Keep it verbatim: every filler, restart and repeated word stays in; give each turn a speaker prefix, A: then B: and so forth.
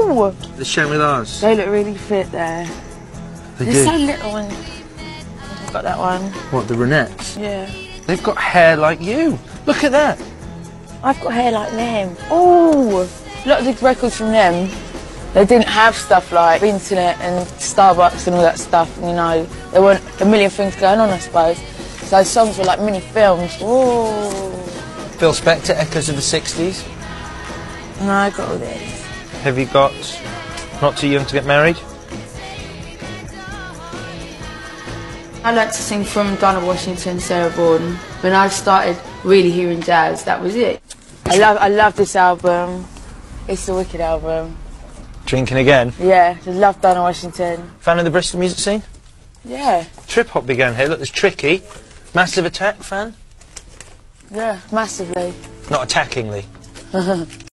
A: Oh!
B: They're sharing with ours.
A: They look really fit there.
B: They
A: They're
B: do.
A: so little and... I've got that one.
B: What, the brunettes?
A: Yeah.
B: They've got hair like you. Look at that.
A: I've got hair like them. Oh! A lot of the records from them, they didn't have stuff like the internet and Starbucks and all that stuff, you know. There weren't a million things going on, I suppose. So those songs were like mini films. Oh!
B: Phil Spector, Echoes of the sixties.
A: And I got all this.
B: Have you got Not Too Young to Get Married?
A: I learnt to sing from Dinah Washington, Sarah Vaughan. When I started really hearing jazz, that was it. I love, I love this album. It's a wicked album.
B: Drinking Again?
A: Yeah, I love Dinah Washington.
B: Fan of the Bristol music scene?
A: Yeah.
B: Trip hop began here. Look, there's Tricky. Massive Attack fan?
A: Yeah, massively.
B: Not attackingly.